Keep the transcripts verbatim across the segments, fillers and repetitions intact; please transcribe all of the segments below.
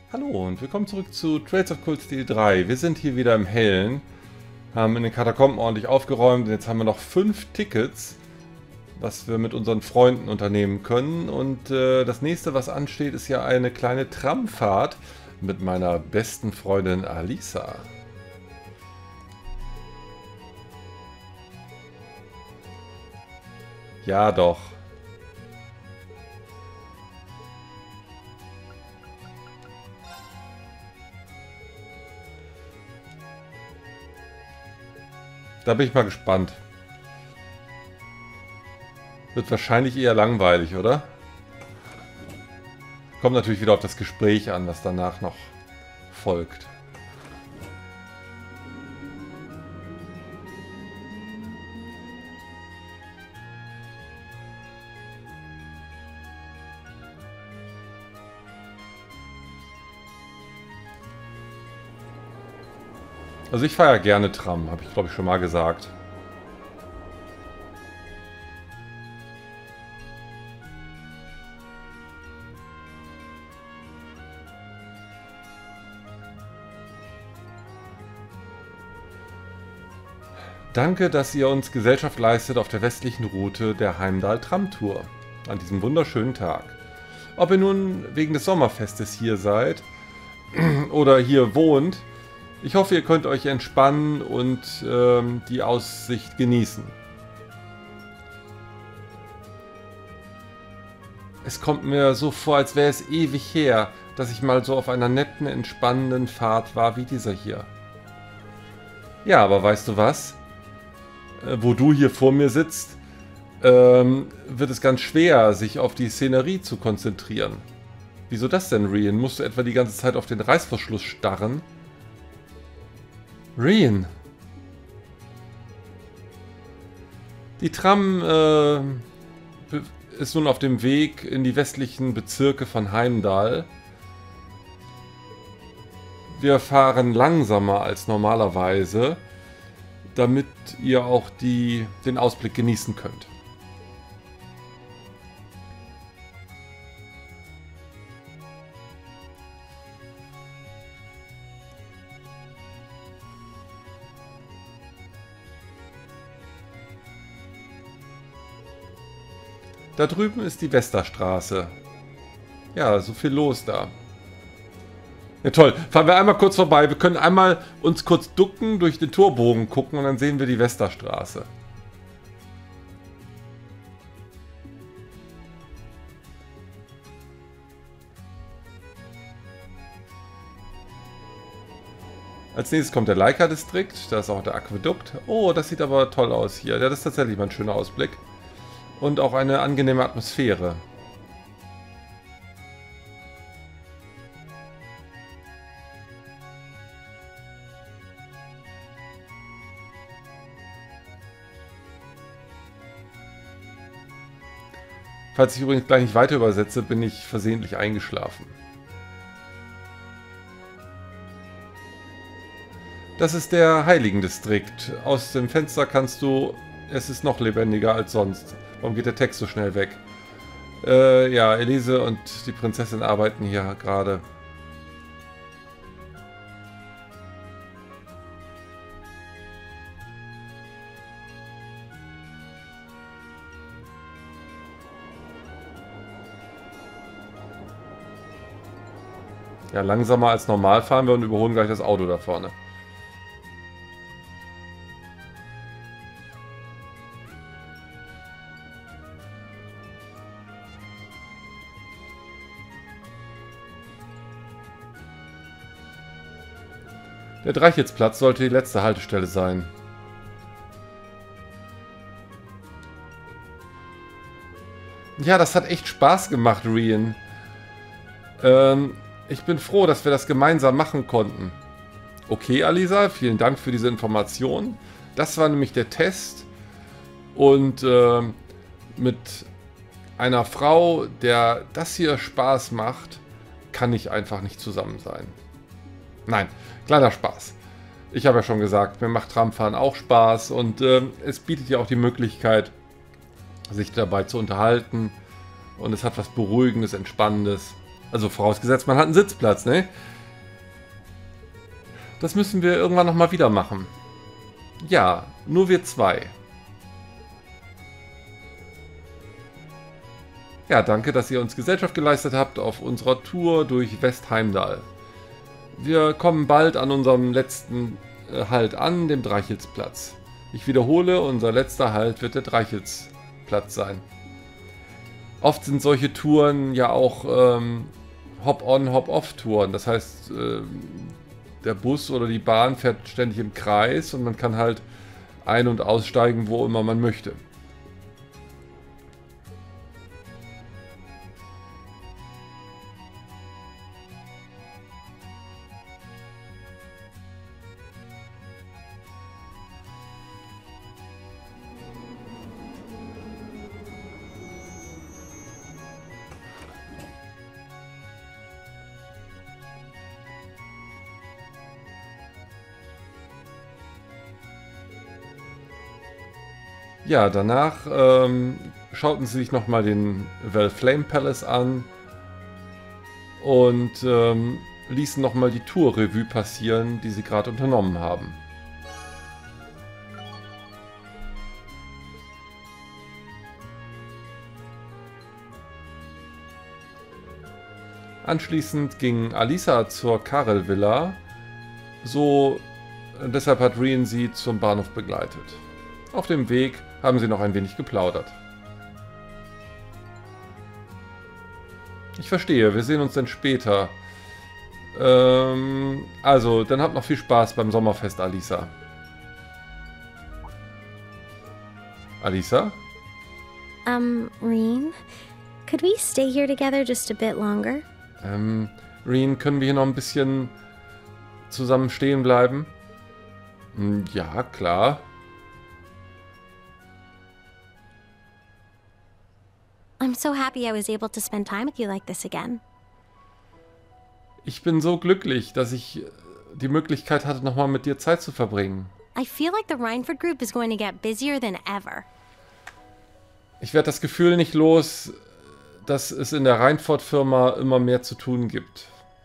Hallo und willkommen zurück zu Trails of Cold Steel drei. Wir sind hier wieder im Hellen, haben in den Katakomben ordentlich aufgeräumt und jetzt haben wir noch fünf Tickets, was wir mit unseren Freunden unternehmen können. Und äh, das nächste, was ansteht, ist ja eine kleine Tramfahrt mit meiner besten Freundin Alisa. Ja, doch. Da bin ich mal gespannt. Wird wahrscheinlich eher langweilig, oder? Kommt natürlich wieder auf das Gespräch an, was danach noch folgt. Also ich fahre ja gerne Tram, habe ich glaube ich schon mal gesagt. Danke, dass ihr uns Gesellschaft leistet auf der westlichen Route der Heimdall-Tram-Tour an diesem wunderschönen Tag. Ob ihr nun wegen des Sommerfestes hier seid oder hier wohnt, ich hoffe, ihr könnt euch entspannen und ähm, die Aussicht genießen. Es kommt mir so vor, als wäre es ewig her, dass ich mal so auf einer netten, entspannenden Fahrt war wie dieser hier. Ja, aber weißt du was? Äh, wo du hier vor mir sitzt, ähm, wird es ganz schwer, sich auf die Szenerie zu konzentrieren. Wieso das denn, Rian? Musst du etwa die ganze Zeit auf den Reißverschluss starren? Rian. Die Tram äh, ist nun auf dem Weg in die westlichen Bezirke von Heimdall. Wir fahren langsamer als normalerweise, damit ihr auch die, den Ausblick genießen könnt. Da drüben ist die Westerstraße. Ja, so viel los da. Ja toll, fahren wir einmal kurz vorbei. Wir können einmal uns kurz ducken, durch den Torbogen gucken und dann sehen wir die Westerstraße. Als nächstes kommt der Leica-Distrikt, da ist auch der Aquädukt. Oh, das sieht aber toll aus hier. Ja, das ist tatsächlich mal ein schöner Ausblick. Und auch eine angenehme Atmosphäre. Falls ich übrigens gleich nicht weiter übersetze, bin ich versehentlich eingeschlafen. Das ist der Heiligendistrikt. Aus dem Fenster kannst du... Es ist noch lebendiger als sonst. Warum geht der Text so schnell weg? Äh, ja, Elise und die Prinzessin arbeiten hier gerade. Ja, langsamer als normal fahren wir und überholen gleich das Auto da vorne. Der Dreichitzplatz sollte die letzte Haltestelle sein. Ja, das hat echt Spaß gemacht, Rian. Ähm, ich bin froh, dass wir das gemeinsam machen konnten. Okay, Alisa, vielen Dank für diese Information. Das war nämlich der Test. Und äh, mit einer Frau, der das hier Spaß macht, kann ich einfach nicht zusammen sein. Nein, kleiner Spaß. Ich habe ja schon gesagt, mir macht Tramfahren auch Spaß und äh, es bietet ja auch die Möglichkeit, sich dabei zu unterhalten und es hat was Beruhigendes, Entspannendes. Also vorausgesetzt, man hat einen Sitzplatz, ne? Das müssen wir irgendwann nochmal wieder machen. Ja, nur wir zwei. Ja, danke, dass ihr uns Gesellschaft geleistet habt auf unserer Tour durch Westheimdal. Wir kommen bald an unserem letzten äh, Halt an, dem Dreichilsplatz. Ich wiederhole, unser letzter Halt wird der Dreichilsplatz sein. Oft sind solche Touren ja auch ähm, Hop-on, Hop-off-Touren. Das heißt, äh, der Bus oder die Bahn fährt ständig im Kreis und man kann halt ein- und aussteigen, wo immer man möchte. Ja, danach ähm, schauten sie sich nochmal den Valflame Palace an und ähm, ließen nochmal die Tour-Revue passieren, die sie gerade unternommen haben. Anschließend ging Alisa zur Karel Villa, so deshalb hat Rian sie zum Bahnhof begleitet. Auf dem Weg haben sie noch ein wenig geplaudert. Ich verstehe, wir sehen uns dann später. Ähm, also, dann habt noch viel Spaß beim Sommerfest, Alisa. Alisa? Um, Reen, could we stay here together just a bit longer? Ähm, Rian, können wir hier noch ein bisschen zusammen stehen bleiben? Hm, ja, klar. I'm so happy I was able to spend time with you like this again. Ich bin so glücklich, dass ich die Möglichkeit hatte, nochmal mit dir Zeit zu verbringen. I feel like the Rhineford group is going to get busier than ever. Ich werde das Gefühl nicht los, dass es in der Rheinford-Firma immer mehr zu tun gibt.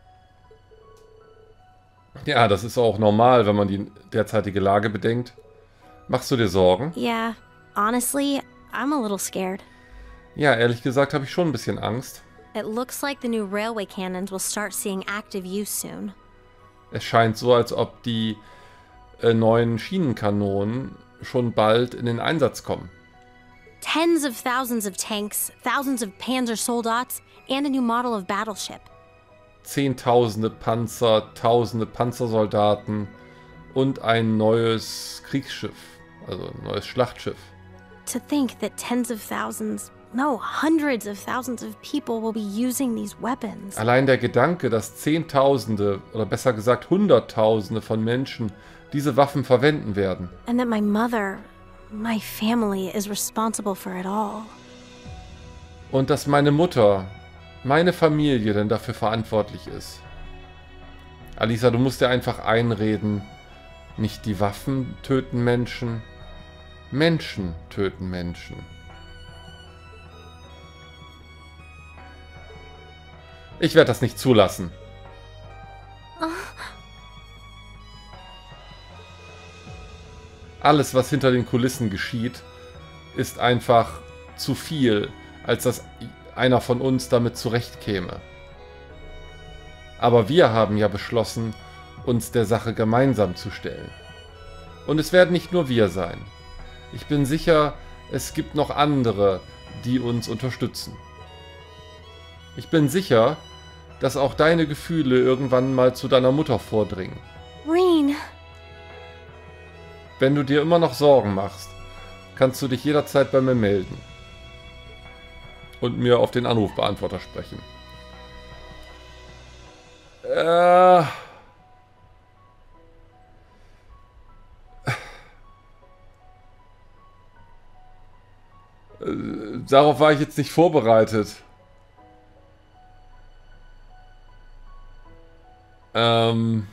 Ja, das ist auch normal, wenn man die derzeitige Lage bedenkt. Machst du dir Sorgen? Yeah, honestly, I'm a little scared. Ja, ehrlich gesagt habe ich schon ein bisschen Angst. It looks like the new railway cannons will start seeing active use soon. Es scheint so, als ob die äh, neuen Schienenkanonen schon bald in den Einsatz kommen. Tens of thousands of tanks, thousands of Panzer Soldats, and a new model of battleship. Zehntausende Panzer, tausende Panzersoldaten und ein neues Kriegsschiff, also ein neues Schlachtschiff. To think that tens of thousands, no, hundreds of thousands of people will be using these weapons. Allein der Gedanke, dass Zehntausende oder besser gesagt Hunderttausende von Menschen diese Waffen verwenden werden. And that my mother, my family, is responsible for it all. Und dass meine Mutter, meine Familie denn dafür verantwortlich ist. Alisa, du musst dir einfach einreden, nicht die Waffen töten Menschen, Menschen töten Menschen. Ich werde das nicht zulassen. Alles, was hinter den Kulissen geschieht, ist einfach zu viel, als dass einer von uns damit zurechtkäme. Aber wir haben ja beschlossen, uns der Sache gemeinsam zu stellen. Und es werden nicht nur wir sein. Ich bin sicher, es gibt noch andere, die uns unterstützen. Ich bin sicher, dass auch deine Gefühle irgendwann mal zu deiner Mutter vordringen. Reen. Wenn du dir immer noch Sorgen machst, kannst du dich jederzeit bei mir melden. Und mir auf den Anrufbeantworter sprechen. Äh... Darauf war ich jetzt nicht vorbereitet. Ähm...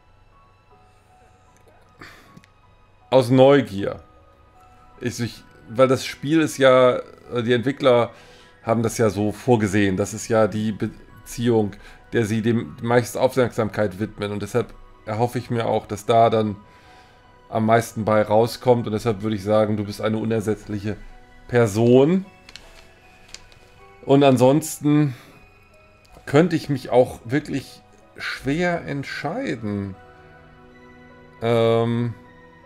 Aus Neugier. Ich, ich weil das Spiel ist ja, die Entwickler haben das ja so vorgesehen. Das ist ja die Beziehung, der sie dem die meiste Aufmerksamkeit widmen. Und deshalb erhoffe ich mir auch, dass da dann am meisten bei rauskommt. Und deshalb würde ich sagen, du bist eine unersetzliche Person. Und ansonsten könnte ich mich auch wirklich schwer entscheiden. Ähm,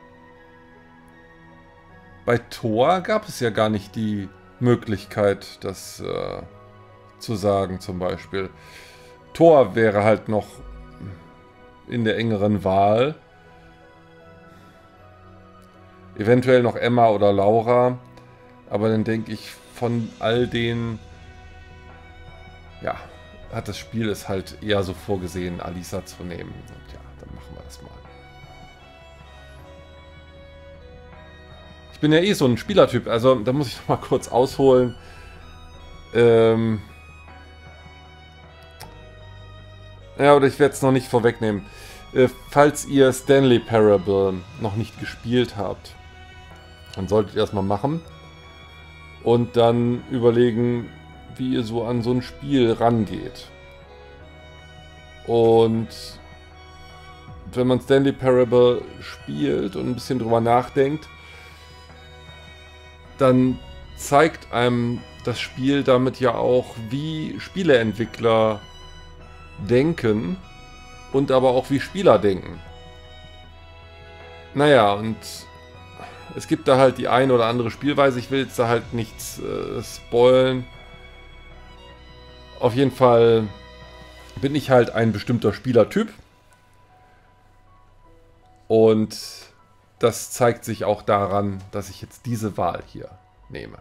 bei Thor gab es ja gar nicht die Möglichkeit, das äh, zu sagen zum Beispiel. Thor wäre halt noch in der engeren Wahl. Eventuell noch Emma oder Laura. Aber dann denke ich, von all den... Ja, hat das Spiel es halt eher so vorgesehen, Alisa zu nehmen. Und ja, dann machen wir das mal. Ich bin ja eh so ein Spielertyp, also da muss ich noch mal kurz ausholen. Ähm ja, oder ich werde es noch nicht vorwegnehmen. Äh, falls ihr Stanley Parable noch nicht gespielt habt, dann solltet ihr das mal machen. Und dann überlegen, wie ihr so an so ein Spiel rangeht. Und wenn man Stanley Parable spielt und ein bisschen drüber nachdenkt, dann zeigt einem das Spiel damit ja auch, wie Spieleentwickler denken und aber auch wie Spieler denken. Naja, und es gibt da halt die eine oder andere Spielweise. Ich will jetzt da halt nichts äh, spoilen. Auf jeden Fall bin ich halt ein bestimmter Spielertyp. Und das zeigt sich auch daran, dass ich jetzt diese Wahl hier nehme.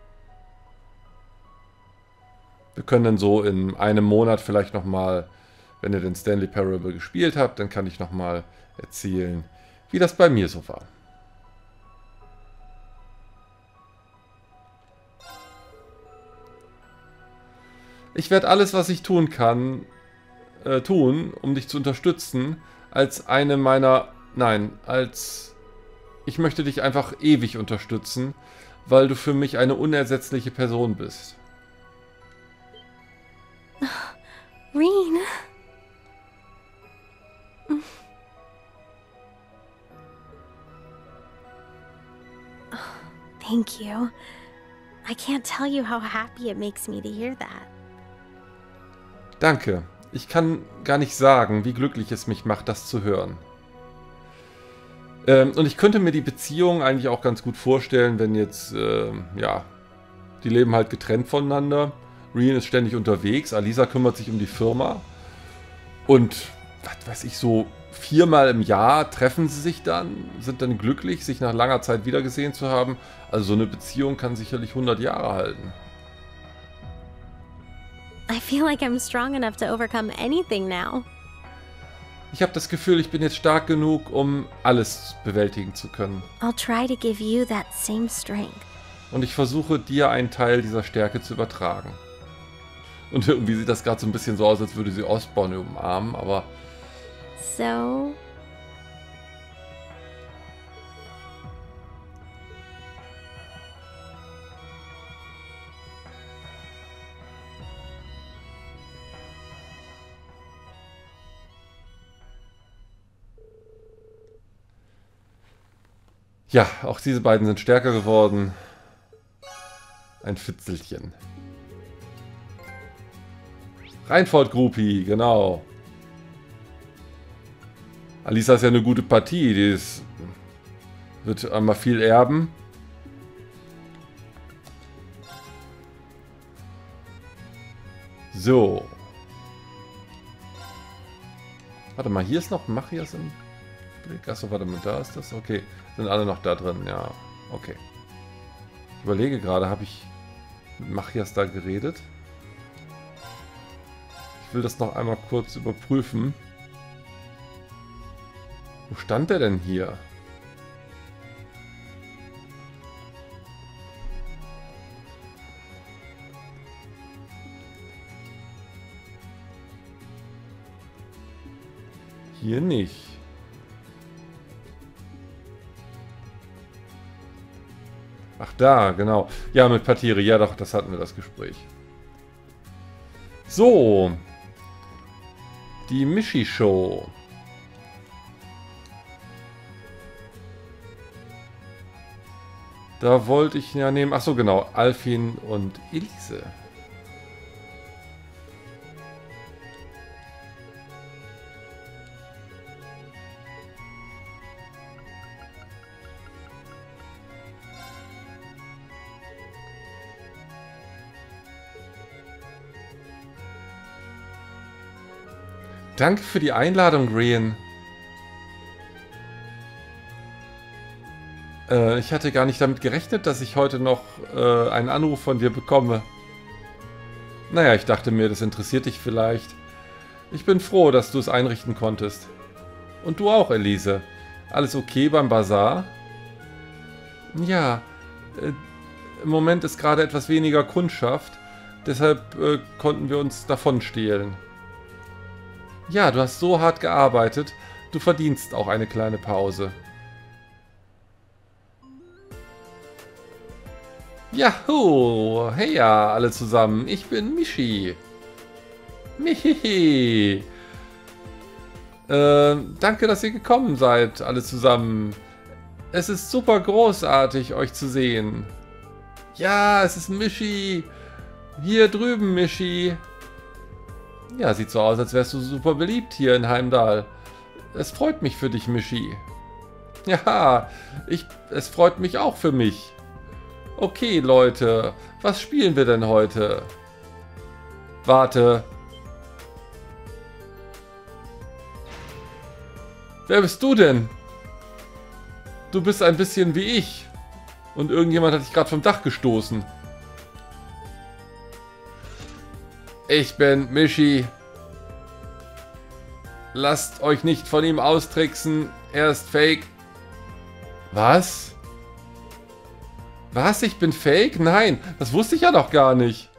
Wir können dann so in einem Monat vielleicht nochmal, wenn ihr den Stanley Parable gespielt habt, dann kann ich nochmal erzählen, wie das bei mir so war. Ich werde alles, was ich tun kann, äh, tun, um dich zu unterstützen, als eine meiner... Nein, als... Ich möchte dich einfach ewig unterstützen, weil du für mich eine unersetzliche Person bist. Rean. Thank you. I can't tell you how happy it makes me to hear that. Danke. Ich kann gar nicht sagen, wie glücklich es mich macht, das zu hören. Ähm, und ich könnte mir die Beziehung eigentlich auch ganz gut vorstellen, wenn jetzt, äh, ja, die leben halt getrennt voneinander. Rean ist ständig unterwegs, Alisa kümmert sich um die Firma. Und, was weiß ich, so viermal im Jahr treffen sie sich dann, sind dann glücklich, sich nach langer Zeit wiedergesehen zu haben. Also so eine Beziehung kann sicherlich hundert Jahre halten. I feel like I'm strong enough to overcome anything now. Ich habe das Gefühl, ich bin jetzt stark genug, um alles bewältigen zu können. I'll try to give you that same strength. Und ich versuche, dir einen Teil dieser Stärke zu übertragen. Und irgendwie sieht das gerade so ein bisschen so aus, als würde sie Osborn umarmen, aber... So... Ja, auch diese beiden sind stärker geworden. Ein Fitzelchen. Reinford Groupie, genau. Alisa ist ja eine gute Partie. Die ist, wird einmal viel erben. So. Warte mal, hier ist noch Machias im Blick. Achso, warte mal, da ist das. Okay, sind alle noch da drin. Ja, okay. Ich überlege gerade, habe ich mit Machias da geredet? Ich will das noch einmal kurz überprüfen. Wo stand der denn hier? Hier nicht. Ach, da, genau. Ja, mit Patiri. Ja, doch, das hatten wir, das Gespräch. So. Die Mishi-Show. Da wollte ich ja nehmen... Achso, genau. Alfin und Elise. Danke für die Einladung, Rian. Äh, ich hatte gar nicht damit gerechnet, dass ich heute noch äh, einen Anruf von dir bekomme. Naja, ich dachte mir, das interessiert dich vielleicht. Ich bin froh, dass du es einrichten konntest. Und du auch, Elise. Alles okay beim Bazar? Ja, äh, im Moment ist gerade etwas weniger Kundschaft. Deshalb äh, konnten wir uns davon stehlen. Ja, du hast so hart gearbeitet. Du verdienst auch eine kleine Pause. Yahoo! Hey ja, alle zusammen. Ich bin Mishi. Mihihi. Äh, danke, dass ihr gekommen seid, alle zusammen. Es ist super großartig, euch zu sehen. Ja, es ist Mishi. Hier drüben, Mishi. Ja, sieht so aus, als wärst du super beliebt hier in Heimdall. Es freut mich für dich, Mishi. Ja, ich, es freut mich auch für mich. Okay, Leute, was spielen wir denn heute? Warte. Wer bist du denn? Du bist ein bisschen wie ich. Und irgendjemand hat dich gerade vom Dach gestoßen. Ich bin Mishi. Lasst euch nicht von ihm austricksen. Er ist fake. Was? Was? Ich bin fake? Nein, das wusste ich ja noch gar nicht.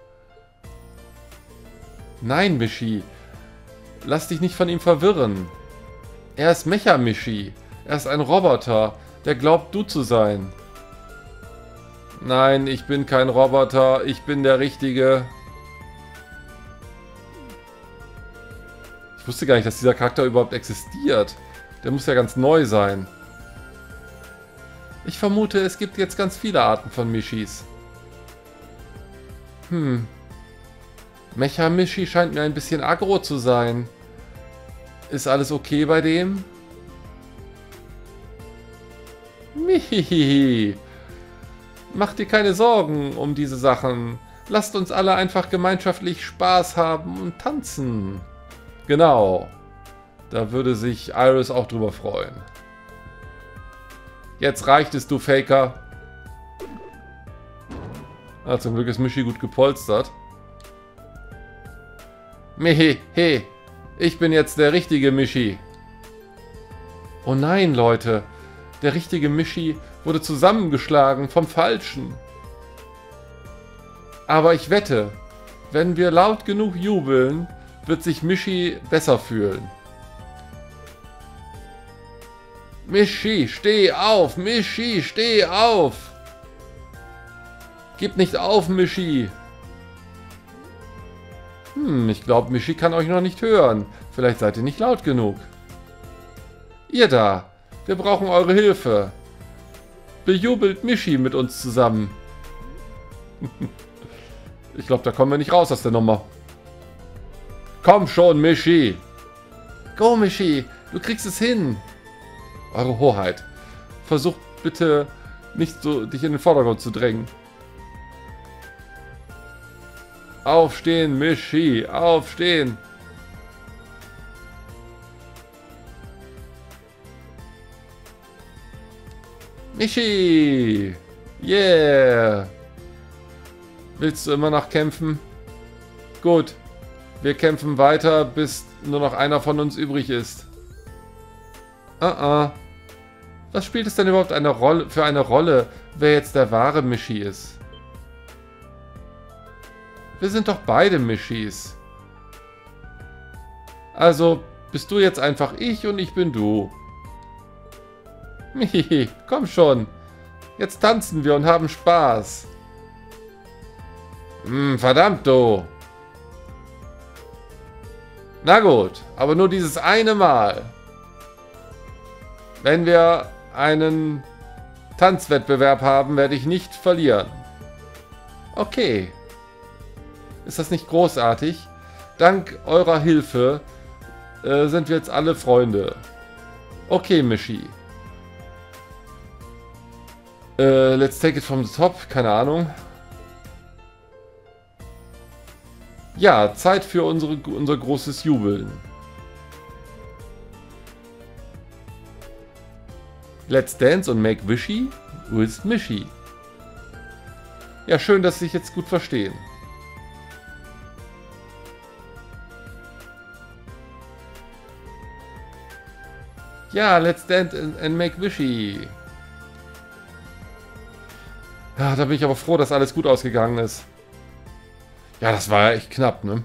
Nein, Mishi. Lass dich nicht von ihm verwirren. Er ist Mecha-Mishi. Er ist ein Roboter, der glaubt, du zu sein. Nein, ich bin kein Roboter. Ich bin der Richtige. Ich wusste gar nicht, dass dieser Charakter überhaupt existiert. Der muss ja ganz neu sein. Ich vermute, es gibt jetzt ganz viele Arten von Mishis. Hm. Mecha-Mishi scheint mir ein bisschen aggro zu sein. Ist alles okay bei dem? Mihihihi. Mach dir keine Sorgen um diese Sachen. Lasst uns alle einfach gemeinschaftlich Spaß haben und tanzen. Genau. Da würde sich Iris auch drüber freuen. Jetzt reicht es, du Faker. Ah, zum Glück ist Mishi gut gepolstert. Mehe, he. Ich bin jetzt der richtige Mishi. Oh nein, Leute. Der richtige Mishi wurde zusammengeschlagen vom Falschen. Aber ich wette, wenn wir laut genug jubeln, wird sich Mishi besser fühlen. Mishi, steh auf! Mishi, steh auf! Gib nicht auf, Mishi! Hm, ich glaube, Mishi kann euch noch nicht hören. Vielleicht seid ihr nicht laut genug. Ihr da! Wir brauchen eure Hilfe. Bejubelt Mishi mit uns zusammen. Ich glaube, da kommen wir nicht raus aus der Nummer. Komm schon, Mishi! Go, Mishi! Du kriegst es hin! Eure Hoheit. Versucht bitte nicht so, dich in den Vordergrund zu drängen. Aufstehen, Mishi! Aufstehen! Mishi! Yeah! Willst du immer noch kämpfen? Gut. Wir kämpfen weiter, bis nur noch einer von uns übrig ist. Ah, uh-uh. Was spielt es denn überhaupt eine Rolle, für eine Rolle, wer jetzt der wahre Mishi ist? Wir sind doch beide Mishis. Also bist du jetzt einfach ich und ich bin du. Mihi, komm schon. Jetzt tanzen wir und haben Spaß. Hm, verdammt, du. Na gut, aber nur dieses eine Mal. Wenn wir einen Tanzwettbewerb haben, werde ich nicht verlieren. Okay. Ist das nicht großartig? Dank eurer Hilfe äh, sind wir jetzt alle Freunde. Okay, Michi. Äh, let's take it from the top. Keine Ahnung. Ja, Zeit für unsere, unser großes Jubeln. Let's dance und make wishy with Michi. Ja, schön, dass Sie sich jetzt gut verstehen. Ja, let's dance and, and make wishy. Ja, da bin ich aber froh, dass alles gut ausgegangen ist. Ja, das war ja echt knapp, ne?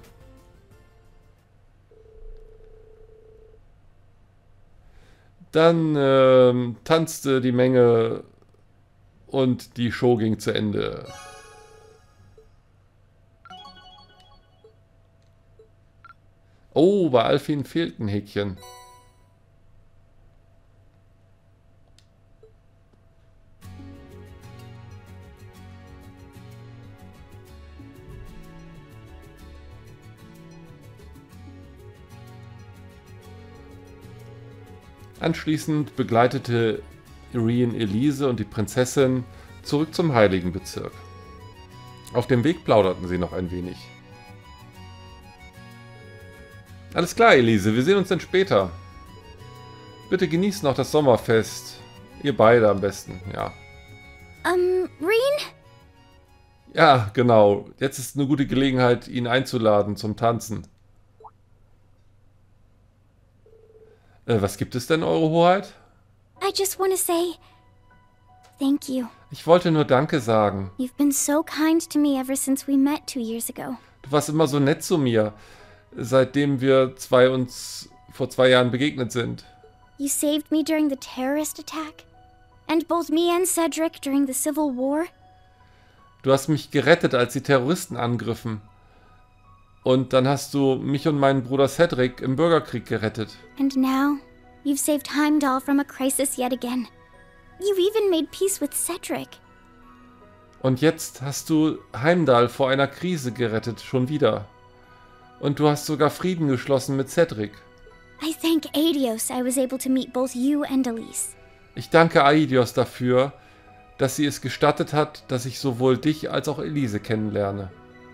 Dann ähm, tanzte die Menge und die Show ging zu Ende. Oh, bei Alfin fehlt ein Häkchen. Anschließend begleitete Irene Elise und die Prinzessin zurück zum Heiligenbezirk. Auf dem Weg plauderten sie noch ein wenig. Alles klar, Elise, wir sehen uns dann später. Bitte genießt noch das Sommerfest. Ihr beide am besten, ja. Um, Reen? Ja, genau. Jetzt ist eine gute Gelegenheit, ihn einzuladen zum Tanzen. Äh, was gibt es denn, Eure Hoheit? I just want to say thank you. Ich wollte nur Danke sagen. You've been so kind to me ever since we met two years ago. Du warst immer so nett zu mir, seitdem wir zwei uns vor zwei Jahren begegnet sind. You saved me during the terrorist attack, and both me and Cedric during the Civil War. Du hast mich gerettet, als die Terroristen angriffen. Und dann hast du mich und meinen Bruder Cedric im Bürgerkrieg gerettet. And now, you've saved Heimdall from a crisis yet again. You've even made peace with Cedric. Und jetzt hast du Heimdall vor einer Krise gerettet, schon wieder. Und du hast sogar Frieden geschlossen mit Cedric. I thank Aidios I was able to meet both you and Elise. Ich danke Aidios dafür, dass sie es gestattet hat, dass ich sowohl dich als auch Elise kennenlerne.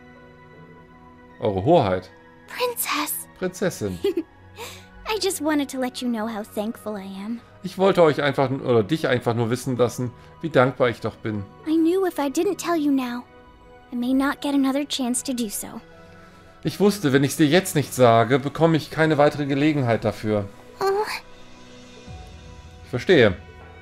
Eure Hoheit. Princess. Prinzessin. I just wanted to let you know how thankful I am. Ich wollte euch einfach oder dich einfach nur wissen lassen, wie dankbar ich doch bin. I knew if I didn't tell you now, I may not get another chance to do so. Ich wusste, wenn ich es dir jetzt nicht sage, bekomme ich keine weitere Gelegenheit dafür. Oh. Ich verstehe.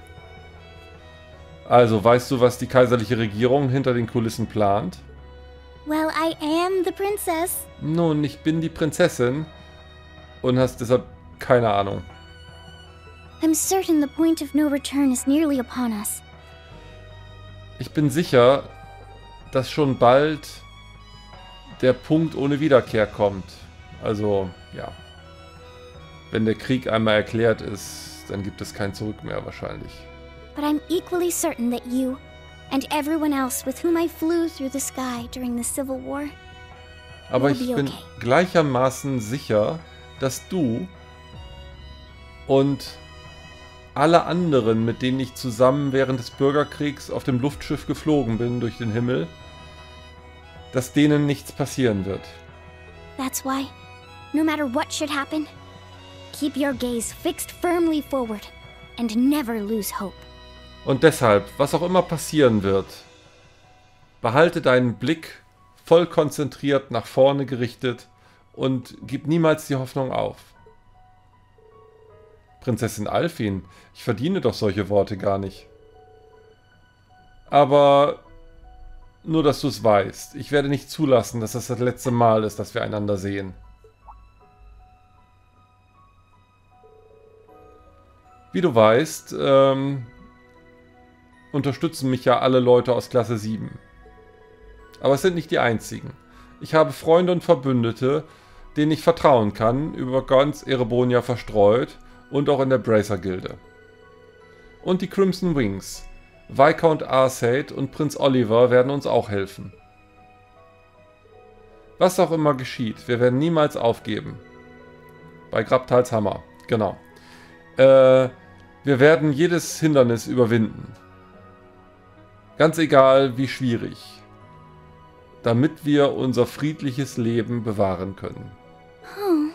Also, weißt du, was die kaiserliche Regierung hinter den Kulissen plant? Well, I am the princess. Nun, ich bin die Prinzessin und hast deshalb keine Ahnung. I'm certain the point of no return is nearly upon us. Ich bin sicher, dass schon bald der Punkt ohne Wiederkehr kommt. Also, ja. Wenn der Krieg einmal erklärt ist, dann gibt es kein Zurück mehr wahrscheinlich. But I'm equally certain that you and everyone else with whom I flew through the sky during the Civil War. Aber ich bin gleichermaßen sicher, dass du und alle anderen, mit denen ich zusammen während des Bürgerkriegs auf dem Luftschiff geflogen bin durch den Himmel, dass denen nichts passieren wird. That's why, no matter what should happen, keep your gaze fixed firmly forward and never lose hope. Und deshalb, was auch immer passieren wird, behalte deinen Blick voll konzentriert nach vorne gerichtet und gib niemals die Hoffnung auf. Prinzessin Alfin, ich verdiene doch solche Worte gar nicht. Aber nur, dass du es weißt, ich werde nicht zulassen, dass das das letzte Mal ist, dass wir einander sehen. Wie du weißt, ähm, unterstützen mich ja alle Leute aus Klasse sieben. Aber es sind nicht die einzigen. Ich habe Freunde und Verbündete, denen ich vertrauen kann, über ganz Erebonia verstreut und auch in der Bracer-Gilde. Und die Crimson Wings, Viscount Arcade und Prinz Oliver werden uns auch helfen. Was auch immer geschieht, wir werden niemals aufgeben. Bei Grabtals Hammer, genau. Äh, wir werden jedes Hindernis überwinden. Ganz egal, wie schwierig. Damit wir unser friedliches Leben bewahren können. Oh.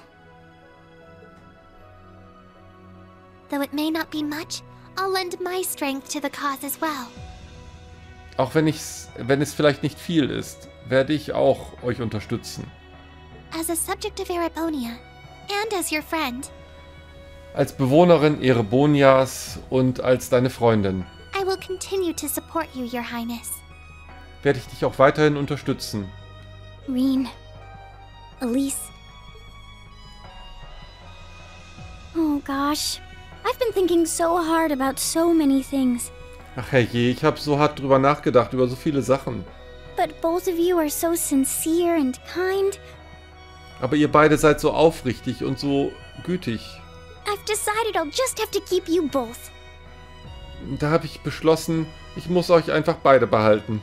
Though it may not be much, I'll lend my strength to the cause as well. Auch wenn, ich's, wenn es vielleicht nicht viel ist, werde ich auch euch unterstützen. As a subject of Erebonia, and as your friend, Als Bewohnerin Erebonias und als deine Freundin I will continue to support you, Your Highness. werde ich dich auch weiterhin unterstützen. Reen. Elise. Oh gosh. I've been thinking so hard about so many things. Ach herrje, ich habe so hart drüber nachgedacht, über so viele Sachen. But both of you are so sincere and kind. Aber ihr beide seid so aufrichtig und so gütig. I've decided I'll just have to keep you both. Da habe ich beschlossen, ich muss euch einfach beide behalten.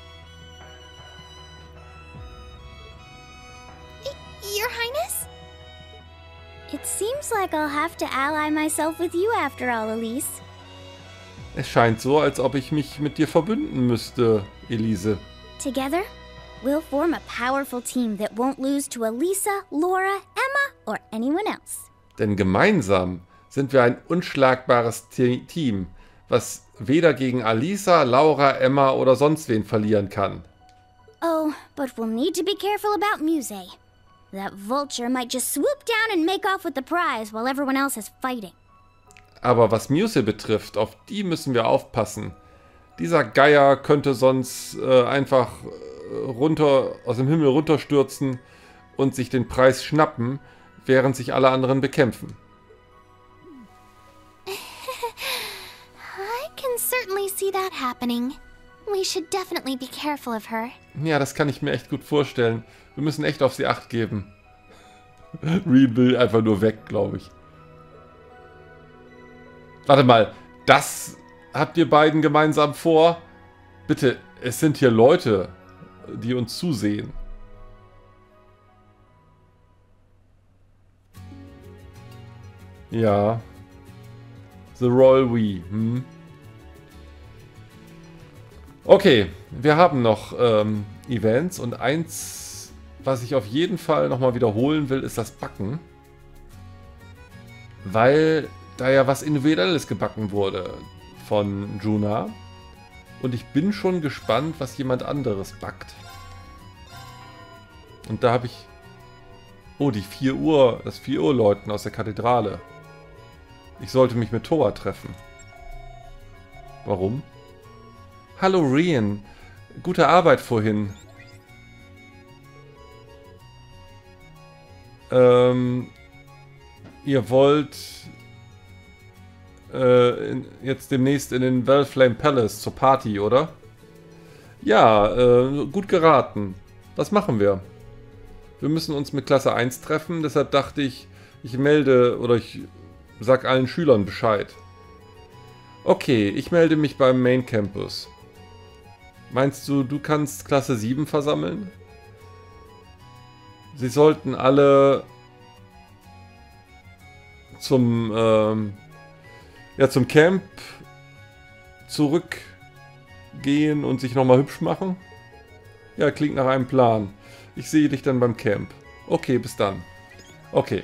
Your Highness? It seems like I'll have to ally myself with you after all, Elise. Es scheint so, als ob ich mich mit dir verbünden müsste, Elise. Together, we'll form a powerful team that won't lose to Elisa, Laura, Emma, or anyone else. Denn gemeinsam sind wir ein unschlagbares Te- Team, was weder gegen Alisa, Laura, Emma oder sonst wen verlieren kann. Oh, but we'll need to be careful about Muse. That vulture might just swoop down and make off with the prize while everyone else is fighting. Aber was Muse betrifft, auf die müssen wir aufpassen. Dieser Geier könnte sonst äh, einfach äh, runter aus dem Himmel runterstürzen und sich den Preis schnappen, während sich alle anderen bekämpfen. I can certainly see that happening. We should definitely be careful of her. Ja, das kann ich mir echt gut vorstellen. Wir müssen echt auf sie Acht geben. Reen will einfach nur weg, glaube ich. Warte mal, das habt ihr beiden gemeinsam vor? Bitte, es sind hier Leute, die uns zusehen. Ja. The Royal We. Hm. Okay, wir haben noch ähm, Events und eins, was ich auf jeden Fall nochmal wiederholen will, ist das Backen. Weil da ja was Individuelles gebacken wurde von Juna. Und ich bin schon gespannt, was jemand anderes backt. Und da habe ich... Oh, die vier Uhr, das vier Uhr Läuten aus der Kathedrale. Ich sollte mich mit Toa treffen. Warum? Hallo Reen. Gute Arbeit vorhin. Ähm... Ihr wollt... Äh, in, jetzt demnächst in den Valflame Palace zur Party, oder? Ja, äh, gut geraten. Das machen wir. Wir müssen uns mit Klasse eins treffen, deshalb dachte ich, ich melde oder ich sag allen Schülern Bescheid. Okay, ich melde mich beim Main Campus. Meinst du, du kannst Klasse sieben versammeln? Sie sollten alle zum, ähm, ja, zum Camp zurückgehen und sich nochmal hübsch machen? Ja, klingt nach einem Plan. Ich sehe dich dann beim Camp. Okay, bis dann. Okay.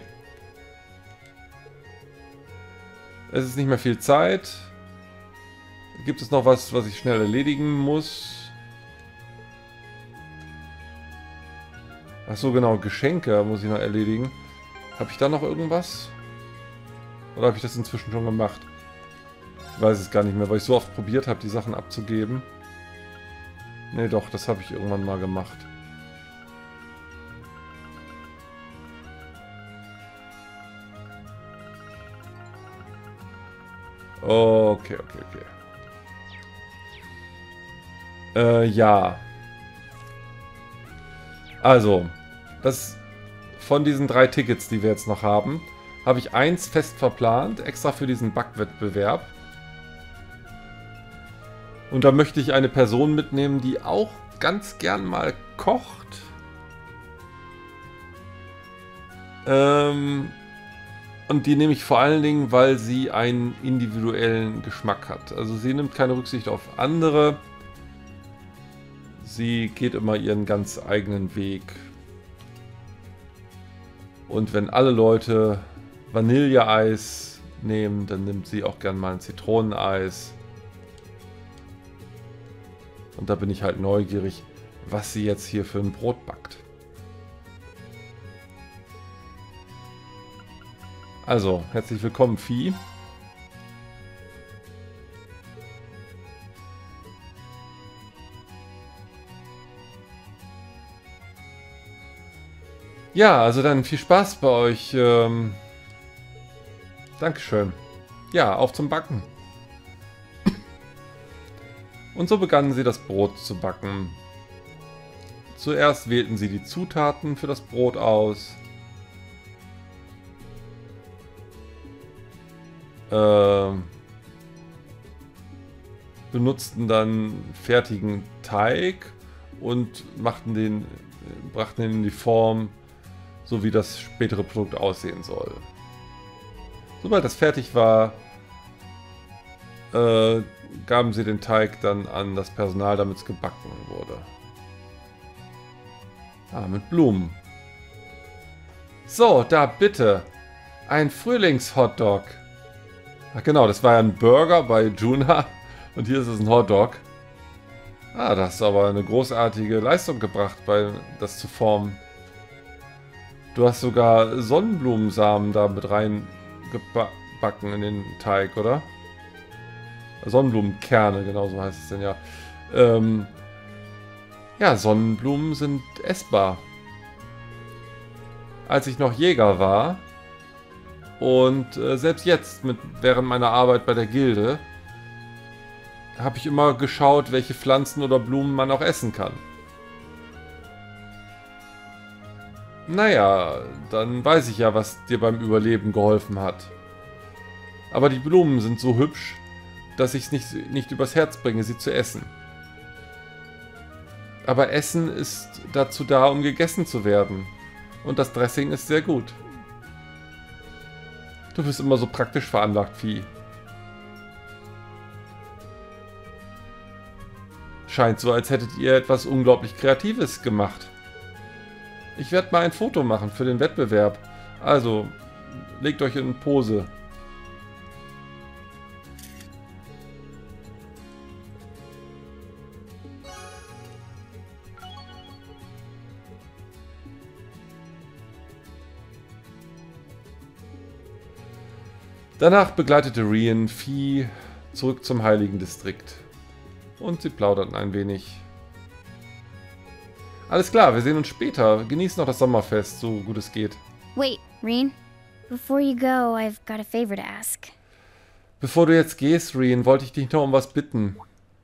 Es ist nicht mehr viel Zeit. Gibt es noch was, was ich schnell erledigen muss? Ach so, genau. Geschenke muss ich noch erledigen. Habe ich da noch irgendwas? Oder habe ich das inzwischen schon gemacht? Ich weiß es gar nicht mehr, weil ich so oft probiert habe, die Sachen abzugeben. Ne, doch, das habe ich irgendwann mal gemacht. Okay, okay, okay. Äh, ja. Also, das von diesen drei Tickets, die wir jetzt noch haben, habe ich eins fest verplant, extra für diesen Backwettbewerb. Und da möchte ich eine Person mitnehmen, die auch ganz gern mal kocht. Ähm, und die nehme ich vor allen Dingen, weil sie einen individuellen Geschmack hat. Also sie nimmt keine Rücksicht auf andere. Sie geht immer ihren ganz eigenen Weg. Und wenn alle Leute Vanilleeis nehmen, dann nimmt sie auch gern mal ein Zitroneneis. Und da bin ich halt neugierig, was sie jetzt hier für ein Brot backt. Also, herzlich willkommen, Vieh. Ja, also dann viel Spaß bei euch. Ähm, Dankeschön. Ja, auf zum Backen. Und so begannen sie das Brot zu backen. Zuerst wählten sie die Zutaten für das Brot aus. Äh, benutzten dann fertigen Teig und machten den, brachten ihn in die Form, so wie das spätere Produkt aussehen soll. Sobald das fertig war, äh, gaben sie den Teig dann an das Personal, damit es gebacken wurde. Ah, mit Blumen. So, da bitte. Ein Frühlingshotdog. Ach genau, das war ja ein Burger bei Juna. Und hier ist es ein Hotdog. Ah, da hast du aber eine großartige Leistung gebracht, bei das zu formen. Du hast sogar Sonnenblumensamen da mit reingebacken in den Teig, oder? Sonnenblumenkerne, genau so heißt es denn ja. Ähm, ja, Sonnenblumen sind essbar. Als ich noch Jäger war und äh, selbst jetzt, mit, während meiner Arbeit bei der Gilde, habe ich immer geschaut, welche Pflanzen oder Blumen man auch essen kann. Naja, dann weiß ich ja, was dir beim Überleben geholfen hat. Aber die Blumen sind so hübsch, dass ich es nicht, nicht übers Herz bringe, sie zu essen. Aber Essen ist dazu da, um gegessen zu werden. Und das Dressing ist sehr gut. Du bist immer so praktisch veranlagt, Vieh. Scheint so, als hättet ihr etwas unglaublich Kreatives gemacht. Ich werde mal ein Foto machen für den Wettbewerb. Also, legt euch in Pose. Danach begleitete Rian Vieh zurück zum Heiligen Distrikt. Und sie plauderten ein wenig. Alles klar, wir sehen uns später. Genießt noch das Sommerfest, so gut es geht. Wait, Rian. Before you go, I've got a favor to ask. Bevor du jetzt gehst, Rian, wollte ich dich noch um was bitten.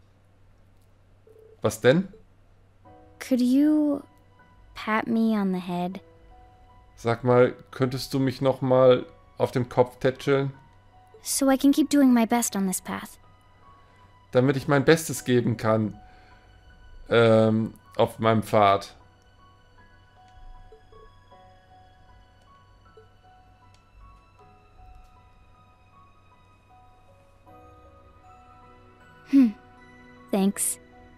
Was denn? Could you pat me on the head? Sag mal, könntest du mich noch mal auf dem Kopf tätscheln? So I can keep doing my best on this path. Damit ich mein Bestes geben kann. Ähm, auf meinem Pfad. Hm. Thanks.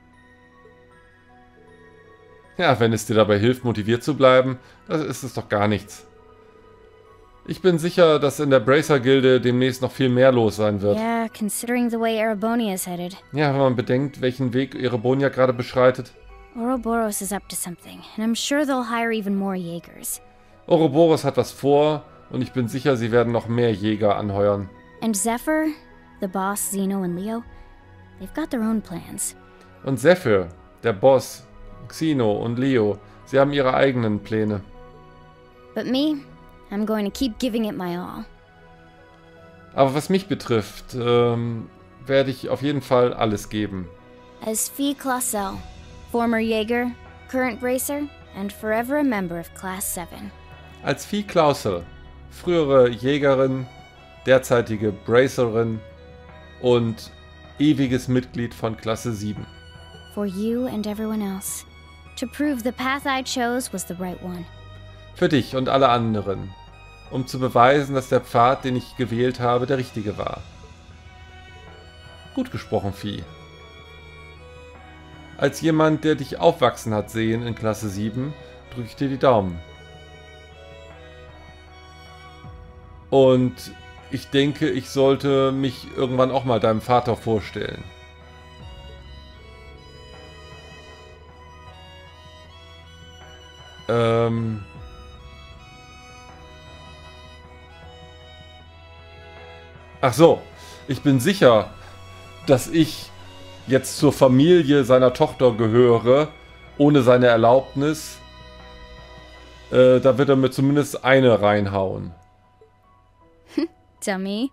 Ja, wenn es dir dabei hilft, motiviert zu bleiben, das ist es doch gar nichts. Ich bin sicher, dass in der Bracer-Gilde demnächst noch viel mehr los sein wird. Yeah, considering the way Erebonia's is headed. Ja, wenn man bedenkt, welchen Weg Erebonia gerade beschreitet. Ouroboros is up to something, and I'm sure they'll hire even more Jaegers. Ouroboros hat was vor und ich bin sicher, sie werden noch mehr Jäger anheuern. And Zephyr, the boss, Xeno and Leo, they've got their own plans. Und Zephyr, der Boss, Xeno und Leo, sie haben ihre eigenen Pläne. But me, I'm going to keep giving it my all. Aber was mich betrifft, ähm, werde ich auf jeden Fall alles geben. as Fee Clausel, former Jaeger, current Bracer, and forever a member of Class seven. Als Fee Clausel, frühere Jägerin, derzeitige Bracerin und ewiges Mitglied von Klasse sieben. For you and everyone else. To prove the path I chose was the right one. Für dich und alle anderen. Um zu beweisen, dass der Pfad, den ich gewählt habe, der richtige war. Gut gesprochen, Fee. Als jemand, der dich aufwachsen hat sehen in Klasse sieben, drücke ich dir die Daumen. Und ich denke, ich sollte mich irgendwann auch mal deinem Vater vorstellen. Ähm... Ach so, ich bin sicher, dass ich jetzt zur Familie seiner Tochter gehöre, ohne seine Erlaubnis. Äh, da wird er mir zumindest eine reinhauen. Dummy.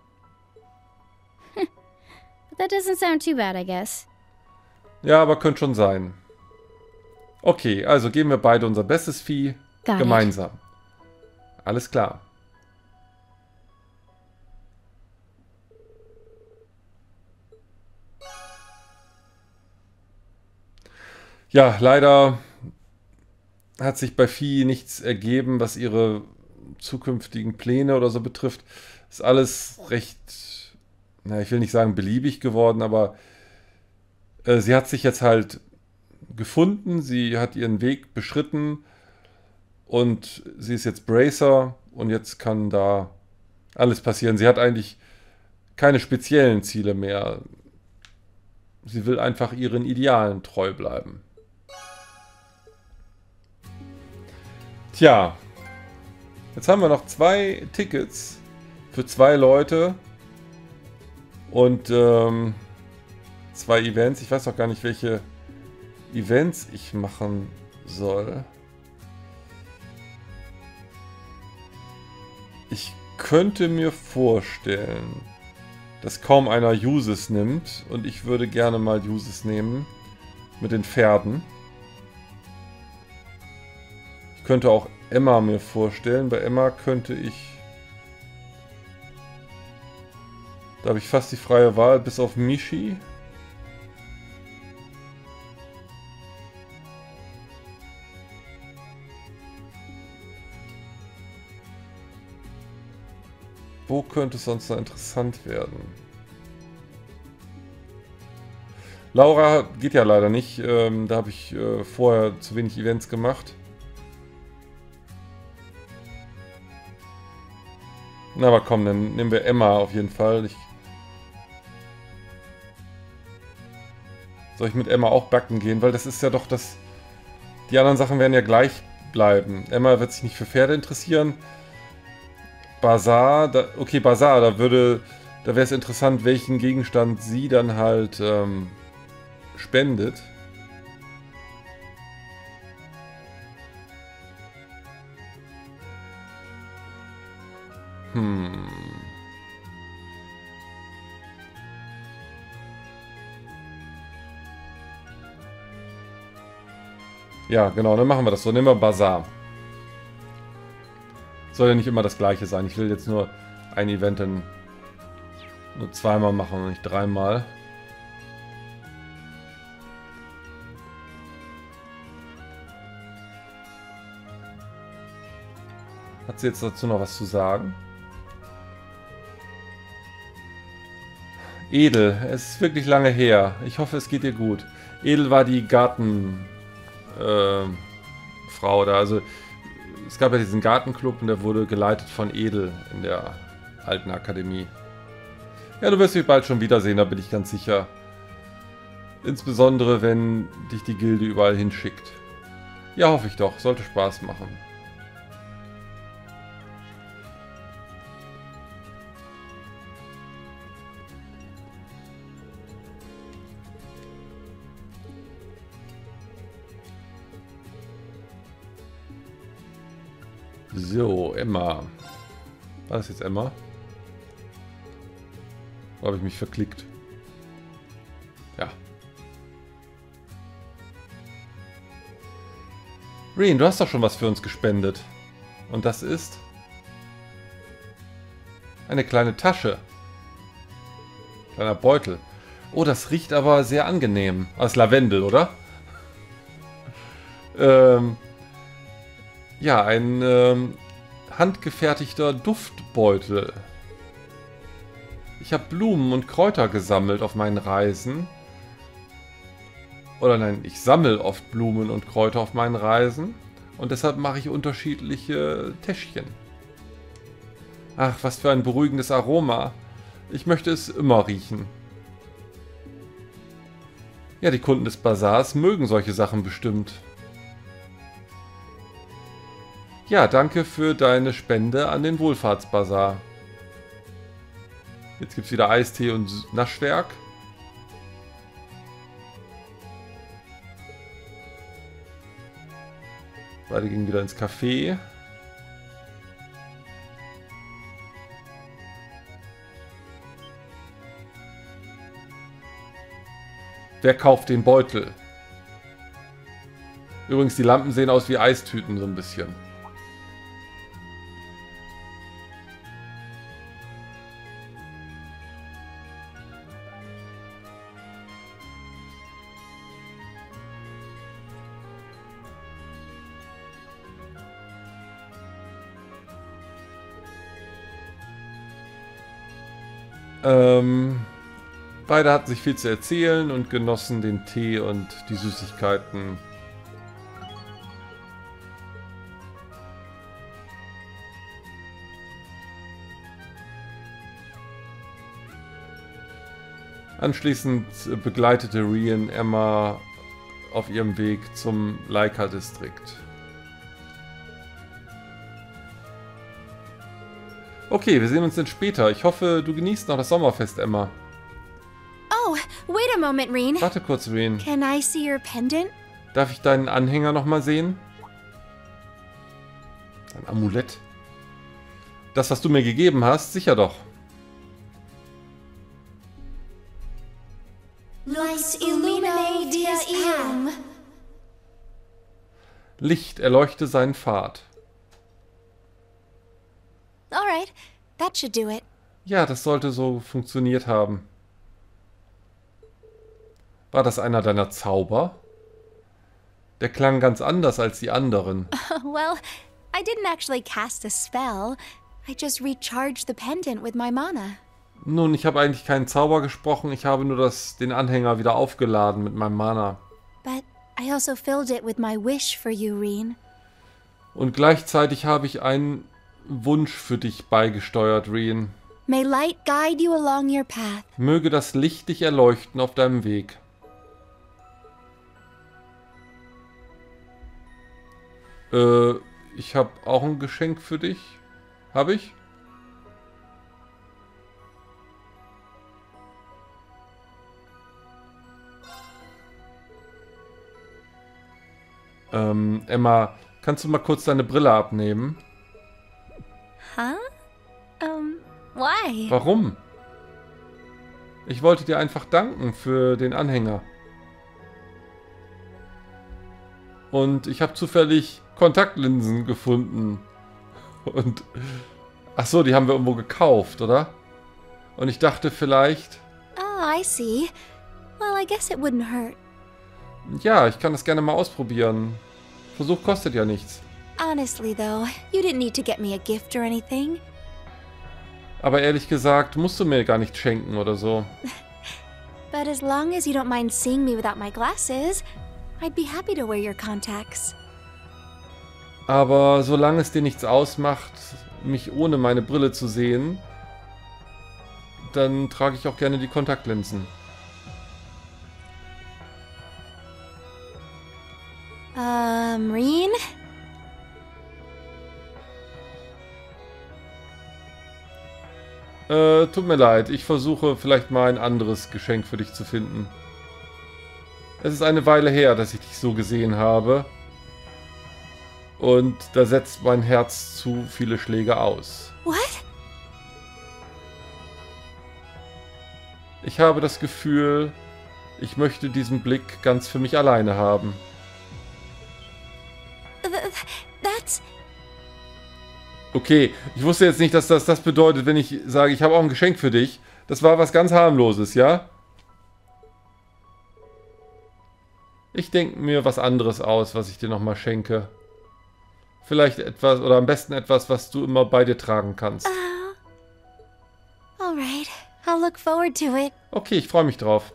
But that doesn't sound too bad, I guess. Ja, aber könnte schon sein. Okay, also geben wir beide unser bestes Vieh Got it. gemeinsam. Alles klar. Ja, leider hat sich bei Fee nichts ergeben, was ihre zukünftigen Pläne oder so betrifft. Ist alles recht, na, ich will nicht sagen beliebig geworden, aber äh, sie hat sich jetzt halt gefunden, sie hat ihren Weg beschritten und sie ist jetzt Bracer und jetzt kann da alles passieren. Sie hat eigentlich keine speziellen Ziele mehr. Sie will einfach ihren Idealen treu bleiben. Tja, jetzt haben wir noch zwei Tickets für zwei Leute und ähm, zwei Events. Ich weiß noch gar nicht, welche Events ich machen soll. Ich könnte mir vorstellen, dass kaum einer Uses nimmt und ich würde gerne mal Uses nehmen mit den Pferden. Ich könnte auch Emma mir vorstellen. Bei Emma könnte ich... Da habe ich fast die freie Wahl, bis auf Mishi. Wo könnte es sonst noch interessant werden? Laura geht ja leider nicht. Ähm, da habe ich äh, vorher zu wenig Events gemacht. Na, aber komm, dann nehmen wir Emma auf jeden Fall. Ich Soll ich mit Emma auch backen gehen? Weil das ist ja doch das... Die anderen Sachen werden ja gleich bleiben. Emma wird sich nicht für Pferde interessieren. Bazar, da, okay, Bazar, da würde... Da wäre es interessant, welchen Gegenstand sie dann halt ähm, spendet. Hm. Ja, genau, dann machen wir das so. Nehmen wir Bazar. Soll ja nicht immer das gleiche sein. Ich will jetzt nur ein Event dann nur zweimal machen und nicht dreimal. Hat sie jetzt dazu noch was zu sagen? Edel, es ist wirklich lange her. Ich hoffe, es geht dir gut. Edel war die Gartenfrau äh, da. Also es gab ja diesen Gartenclub und der wurde geleitet von Edel in der alten Akademie. Ja, du wirst mich bald schon wiedersehen, da bin ich ganz sicher. Insbesondere, wenn dich die Gilde überall hinschickt. Ja, hoffe ich doch. Sollte Spaß machen. So, Emma. War das jetzt Emma? Oder habe ich mich verklickt? Ja. Reen, du hast doch schon was für uns gespendet. Und das ist eine kleine Tasche. Kleiner Beutel. Oh, das riecht aber sehr angenehm. Das ist Lavendel, oder? ähm, ja, ein ähm, handgefertigter Duftbeutel. Ich habe Blumen und Kräuter gesammelt auf meinen Reisen. Oder nein, ich sammle oft Blumen und Kräuter auf meinen Reisen. Und deshalb mache ich unterschiedliche Täschchen. Ach, was für ein beruhigendes Aroma. Ich möchte es immer riechen. Ja, die Kunden des Bazars mögen solche Sachen bestimmt. Ja, danke für deine Spende an den Wohlfahrtsbazar. Jetzt gibt es wieder Eistee und Naschwerk. Beide gingen wieder ins Café. Wer kauft den Beutel? Übrigens, die Lampen sehen aus wie Eistüten so ein bisschen. Ähm, beide hatten sich viel zu erzählen und genossen den Tee und die Süßigkeiten. Anschließend begleitete Reen Emma auf ihrem Weg zum Laika-Distrikt. Okay, wir sehen uns dann später. Ich hoffe, du genießt noch das Sommerfest, Emma. Oh, wait a moment, Reen. Warte kurz, Reen. Can I see your pendant? Darf ich deinen Anhänger nochmal sehen? Ein Amulett. Das, was du mir gegeben hast, sicher doch. Light illumine dies path. Licht erleuchte seinen Pfad. Alright, that should do it. Ja, das sollte so funktioniert haben. War das einer deiner Zauber? Der klang ganz anders als die anderen. Well, I didn't actually cast a spell. I just recharged the pendant with my mana. Nun, ich habe eigentlich keinen Zauber gesprochen. Ich habe nur das, den Anhänger wieder aufgeladen mit meinem Mana. But I also filled it with my wish for you, Reen. Und gleichzeitig habe ich einen Wunsch für dich beigesteuert, Reen. May light guide you along your path. Möge das Licht dich erleuchten auf deinem Weg. Äh, ich habe auch ein Geschenk für dich. Habe ich? Ähm, Emma, kannst du mal kurz deine Brille abnehmen? Huh? Um, why? Warum? Ich wollte dir einfach danken für den Anhänger. Und ich habe zufällig Kontaktlinsen gefunden. Und... Ach so, die haben wir irgendwo gekauft, oder? Und ich dachte vielleicht... Oh, I see. Well, I guess it wouldn't hurt. Ja, ich kann das gerne mal ausprobieren. Versuch kostet ja nichts. Honestly, though, you didn't need to get me a gift or anything. Aber ehrlich gesagt, musst du mir gar nicht schenken oder so. But as long as you don't mind seeing me without my glasses, I'd be happy to wear your contacts. Aber solange es dir nichts ausmacht, mich ohne meine Brille zu sehen, dann trage ich auch gerne die Kontaktlinsen. Um, Reen? Äh, tut mir leid, ich versuche vielleicht mal ein anderes Geschenk für dich zu finden. Es ist eine Weile her, dass ich dich so gesehen habe. Und da setzt mein Herz zu viele Schläge aus. What? Ich habe das Gefühl, ich möchte diesen Blick ganz für mich alleine haben. Th That's... Okay, ich wusste jetzt nicht, dass das das bedeutet, wenn ich sage, ich habe auch ein Geschenk für dich. Das war was ganz harmloses, ja? Ich denke mir was anderes aus, was ich dir nochmal schenke. Vielleicht etwas, oder am besten etwas, was du immer bei dir tragen kannst. Uh, alright, I'll look forward to it. Okay, ich freue mich drauf.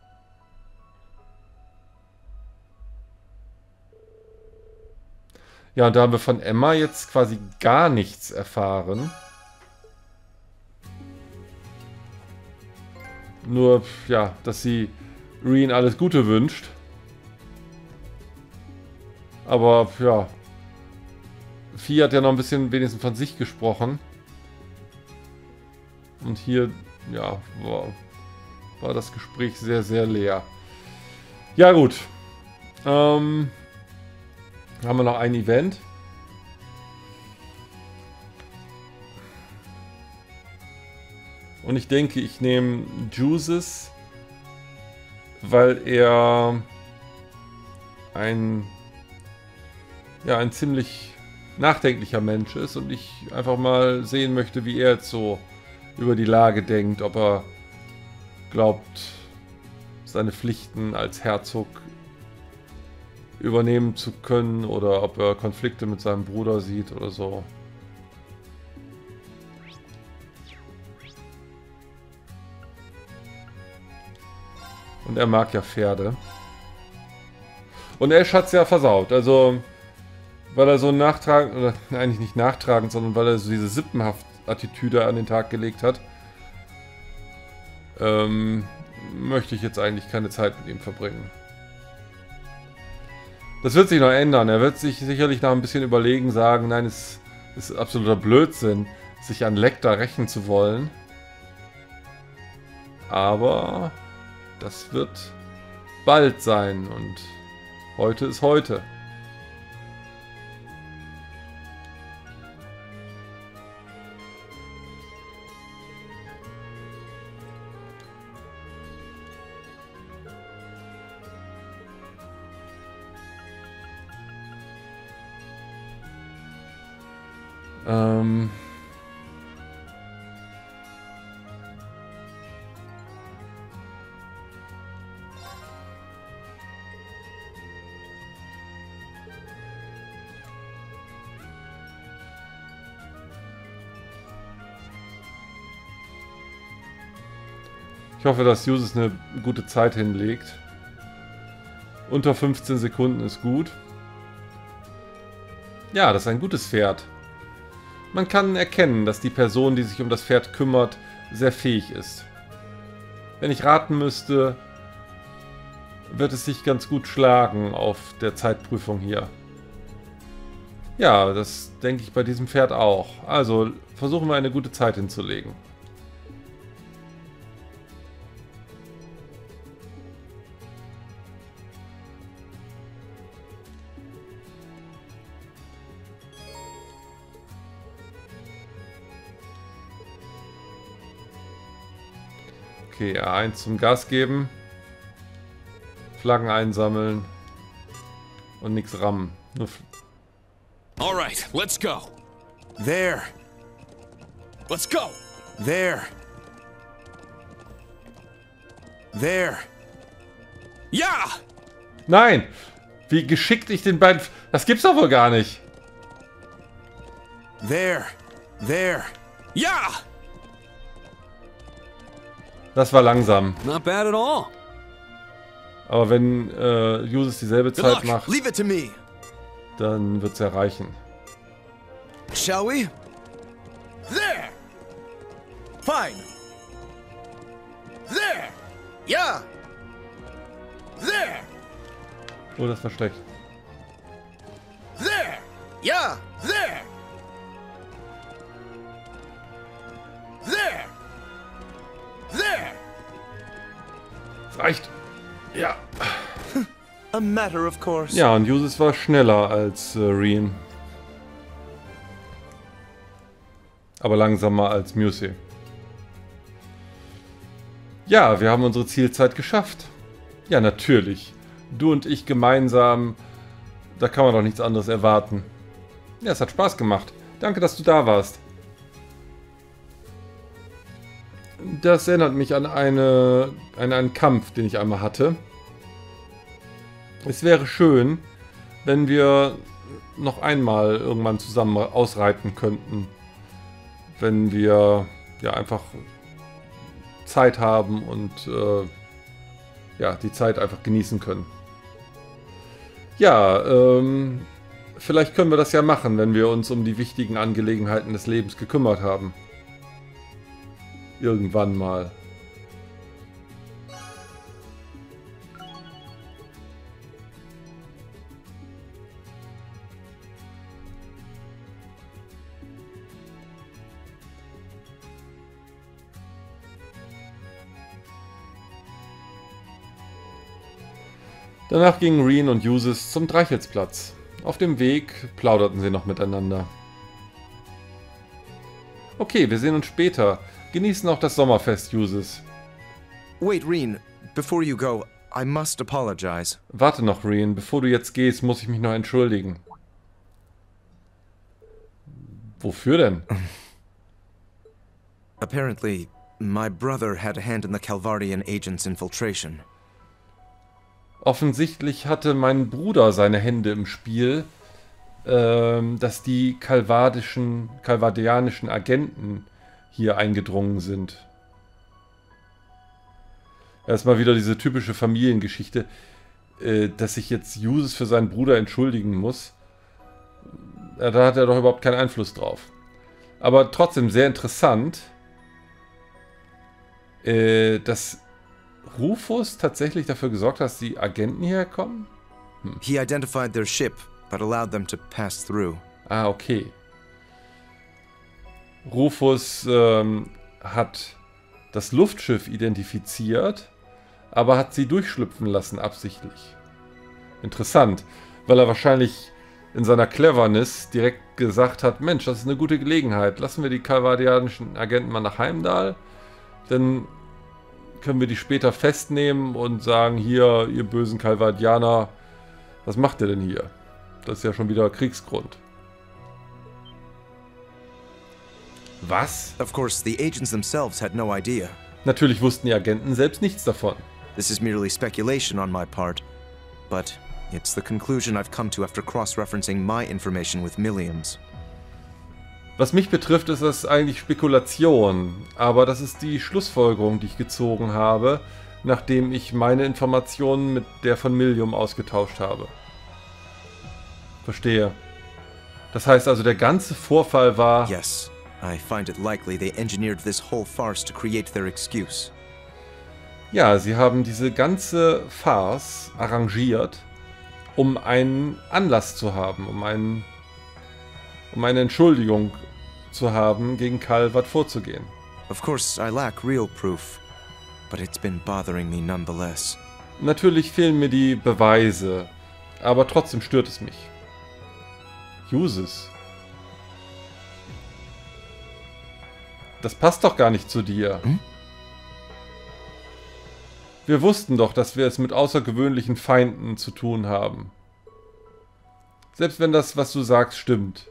Ja, und da haben wir von Emma jetzt quasi gar nichts erfahren. Nur, ja, dass sie Rian alles Gute wünscht. Aber, ja. Fi hat ja noch ein bisschen wenigstens von sich gesprochen. Und hier, ja, war, war das Gespräch sehr, sehr leer. Ja, gut. Ähm... Haben wir noch ein Event. Und ich denke, ich nehme Juices, weil er ein, ja, ein ziemlich nachdenklicher Mensch ist und ich einfach mal sehen möchte, wie er jetzt so über die Lage denkt, ob er glaubt, seine Pflichten als Herzog übernehmen zu können oder ob er Konflikte mit seinem Bruder sieht oder so. Und er mag ja Pferde. Und Ash hat es ja versaut, also weil er so nachtragend, oder eigentlich nicht nachtragend, sondern weil er so diese Sippenhaft-Attitüde an den Tag gelegt hat, ähm, möchte ich jetzt eigentlich keine Zeit mit ihm verbringen. Das wird sich noch ändern. Er wird sich sicherlich noch ein bisschen überlegen, sagen, nein, es ist absoluter Blödsinn, sich an Lecter rächen zu wollen. Aber das wird bald sein und heute ist heute. Ähm... Ich hoffe, dass Jusis eine gute Zeit hinlegt. Unter fünfzehn Sekunden ist gut. Ja, das ist ein gutes Pferd. Man kann erkennen, dass die Person, die sich um das Pferd kümmert, sehr fähig ist. Wenn ich raten müsste, wird es sich ganz gut schlagen auf der Zeitprüfung hier. Ja, das denke ich bei diesem Pferd auch. Also versuchen wir eine gute Zeit hinzulegen. Okay, A eins zum Gas geben. Flaggen einsammeln. Und nichts rammen. Nur Alright, let's go. There. Let's go. There. There. Ja! Nein! Wie geschickt ich den beiden... Das gibt's doch wohl gar nicht. There. There. Ja! Das war langsam. Not bad at all. Aber wenn äh, Jusis dieselbe Good Zeit luck. macht, Leave it to me. dann wird's erreichen. Shall we? There. Fine. There. Yeah. There. Oh, das war schlecht. There. Yeah. There. There. There. Das reicht. Ja. A matter of course. Ja, und Jusis war schneller als äh, Rian. Aber langsamer als Musei. Ja, wir haben unsere Zielzeit geschafft. Ja, natürlich. Du und ich gemeinsam Da kann man doch nichts anderes erwarten. Ja, es hat Spaß gemacht. Danke, dass du da warst. Das erinnert mich an, eine, an einen Kampf, den ich einmal hatte. Es wäre schön, wenn wir noch einmal irgendwann zusammen ausreiten könnten. Wenn wir ja einfach Zeit haben und äh, ja, die Zeit einfach genießen können. Ja, ähm, vielleicht können wir das ja machen, wenn wir uns um die wichtigen Angelegenheiten des Lebens gekümmert haben. Irgendwann mal. Danach gingen Rian und Jusis zum Dreichels-Platz. Auf dem Weg plauderten sie noch miteinander. Okay, wir sehen uns später. Genießen auch das Sommerfest, Jusis. Wait, Rian, before you go, I must apologize. Warte noch, Rian. Bevor du jetzt gehst, muss ich mich noch entschuldigen. Wofür denn? Apparently, my brother had a hand in the Calvardian agent's infiltration. Offensichtlich hatte mein Bruder seine Hände im Spiel, ähm, dass die kalvardischen, kalvardianischen Agenten hier eingedrungen sind. Erstmal wieder diese typische Familiengeschichte, äh, dass sich jetzt Jusis für seinen Bruder entschuldigen muss. Ja, da hat er doch überhaupt keinen Einfluss drauf. Aber trotzdem sehr interessant, äh, dass Rufus tatsächlich dafür gesorgt hat, dass die Agenten hierher kommen? Hm. He identified their ship, but allowed them to pass through. Ah, okay. Rufus ähm, hat das Luftschiff identifiziert, aber hat sie durchschlüpfen lassen, absichtlich. Interessant, weil er wahrscheinlich in seiner Cleverness direkt gesagt hat, Mensch, das ist eine gute Gelegenheit, lassen wir die kalvardianischen Agenten mal nach Heimdall, dann können wir die später festnehmen und sagen, hier, ihr bösen Kalvardianer, was macht ihr denn hier? Das ist ja schon wieder Kriegsgrund. Was? Of course, the agents themselves had no idea. Natürlich wussten die Agenten selbst nichts davon. This is merely speculation on my part, but it's the conclusion I've come to after cross-referencing my information with Milliam's. Was mich betrifft, ist das eigentlich Spekulation, aber das ist die Schlussfolgerung, die ich gezogen habe, nachdem ich meine Informationen mit der von Millium ausgetauscht habe. Verstehe. Das heißt also, der ganze Vorfall war... Yes, I find it likely they engineered this whole farce to create their excuse. Ja, sie haben diese ganze Farce arrangiert, um einen Anlass zu haben, um einen... um eine Entschuldigung zu haben, gegen Calvard vorzugehen. Of course, I lack real proof, but it's been bothering me nonetheless. Natürlich fehlen mir die Beweise, aber trotzdem stört es mich. Jusis. Das passt doch gar nicht zu dir. Hm? Wir wussten doch, dass wir es mit außergewöhnlichen Feinden zu tun haben. Selbst wenn das, was du sagst, stimmt.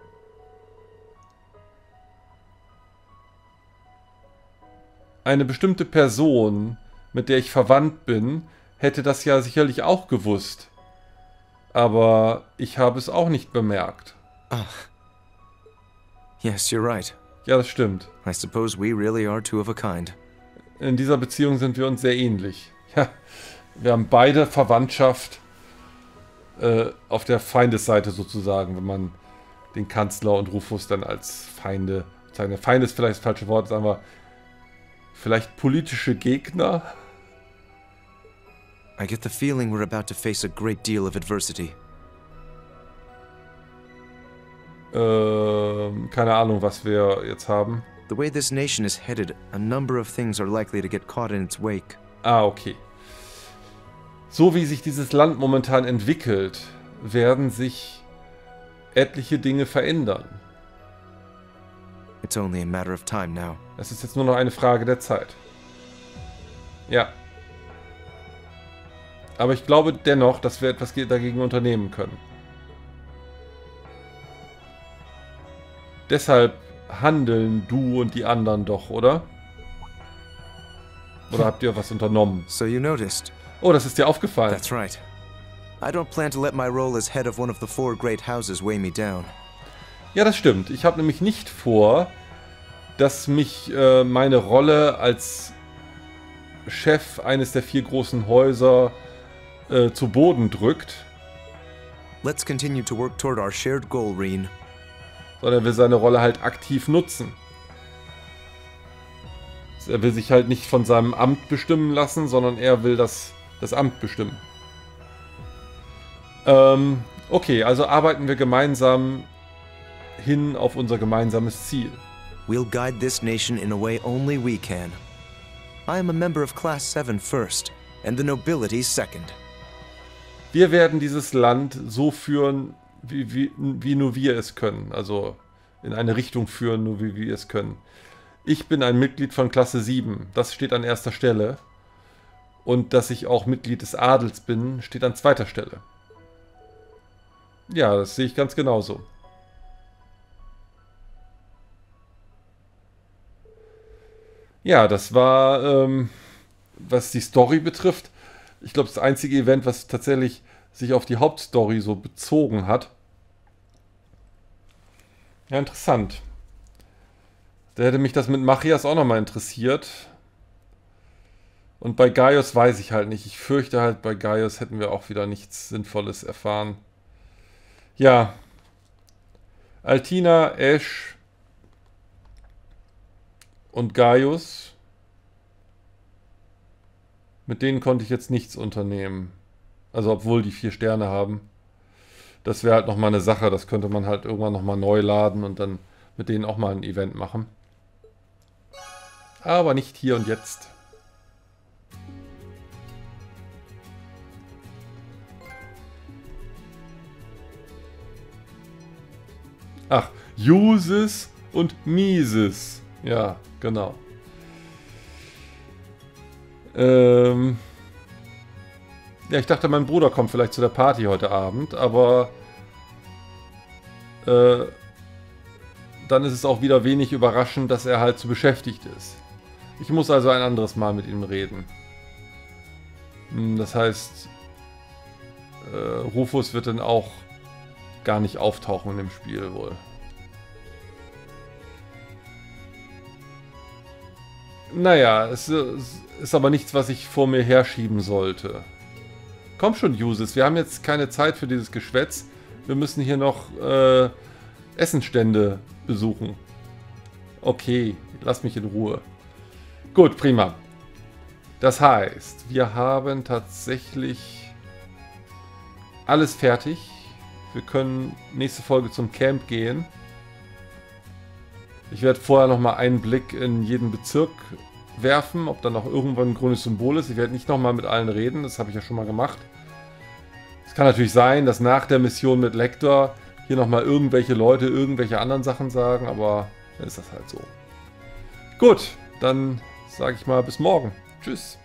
Eine bestimmte Person, mit der ich verwandt bin, hätte das ja sicherlich auch gewusst. Aber ich habe es auch nicht bemerkt. Ah. Yes, you're right. Ja, das stimmt. I suppose we really are two of a kind. In dieser Beziehung sind wir uns sehr ähnlich. Ja, wir haben beide Verwandtschaft äh, auf der Feindesseite sozusagen, wenn man den Kanzler und Rufus dann als Feinde, seine Feinde ist vielleicht das falsche Wort, sagen wir, vielleicht politische Gegner? I get the feeling we're about to face a great deal of adversity. Ähm, keine Ahnung, was wir jetzt haben. The way this nation is headed, a number of things are likely to get caught in its wake. Ah, okay. So wie sich dieses Land momentan entwickelt, werden sich etliche Dinge verändern. It's only a matter of time now. Es ist jetzt nur noch eine Frage der Zeit. Ja. Aber ich glaube dennoch, dass wir etwas dagegen unternehmen können. deshalb handeln du und die anderen doch, oder? Oder habt ihr was unternommen? So you noticed. Oh, das ist dir aufgefallen. That's right. I don't plan to let my role as head of one of the four great houses weigh me down. Ja, das stimmt. Ich habe nämlich nicht vor, dass mich äh, meine Rolle als Chef eines der vier großen Häuser äh, zu Boden drückt. Let's continue to work toward our shared goal, Reen. Sondern er will seine Rolle halt aktiv nutzen. Er will sich halt nicht von seinem Amt bestimmen lassen, sondern er will das, das Amt bestimmen. Ähm, okay, also arbeiten wir gemeinsam hin auf unser gemeinsames Ziel. We'll guide this nation in a way only we can. I am a member of Class seven first, and the nobility second. Wir werden dieses Land so führen, wie, wie, wie nur wir es können. Also in eine Richtung führen, nur wie wir es können. Ich bin ein Mitglied von Klasse sieben. Das steht an erster Stelle. Und dass ich auch Mitglied des Adels bin, steht an zweiter Stelle. Ja, das sehe ich ganz genauso. Ja, das war, ähm, was die Story betrifft, ich glaube, das einzige Event, was tatsächlich sich auf die Hauptstory so bezogen hat. Ja, interessant. Da hätte mich das mit Machias auch nochmal interessiert. Und bei Gaius weiß ich halt nicht. Ich fürchte halt, bei Gaius hätten wir auch wieder nichts Sinnvolles erfahren. Ja. Altina, Ash und Gaius. Mit denen konnte ich jetzt nichts unternehmen. Also obwohl die vier Sterne haben. Das wäre halt nochmal eine Sache. Das könnte man halt irgendwann nochmal neu laden und dann mit denen auch mal ein Event machen. Aber nicht hier und jetzt. Ach, Jusis und Mises. Ja, genau. Ähm... Ja, ich dachte, mein Bruder kommt vielleicht zu der Party heute Abend, aber äh, dann ist es auch wieder wenig überraschend, dass er halt zu beschäftigt ist. Ich muss also ein anderes Mal mit ihm reden. Das heißt, äh, Rufus wird dann auch gar nicht auftauchen in dem Spiel wohl. Naja, es ist aber nichts, was ich vor mir herschieben sollte. Komm schon, Jusis, wir haben jetzt keine Zeit für dieses Geschwätz. Wir müssen hier noch äh, Essenstände besuchen. Okay, lass mich in Ruhe. Gut, prima. Das heißt, wir haben tatsächlich alles fertig. Wir können nächste Folge zum Camp gehen. Ich werde vorher nochmal einen Blick in jeden Bezirk werfen, ob da noch irgendwann ein grünes Symbol ist. Ich werde nicht nochmal mit allen reden, das habe ich ja schon mal gemacht. Es kann natürlich sein, dass nach der Mission mit Lecter hier nochmal irgendwelche Leute irgendwelche anderen Sachen sagen, aber dann ist das halt so. Gut, dann sage ich mal bis morgen. Tschüss.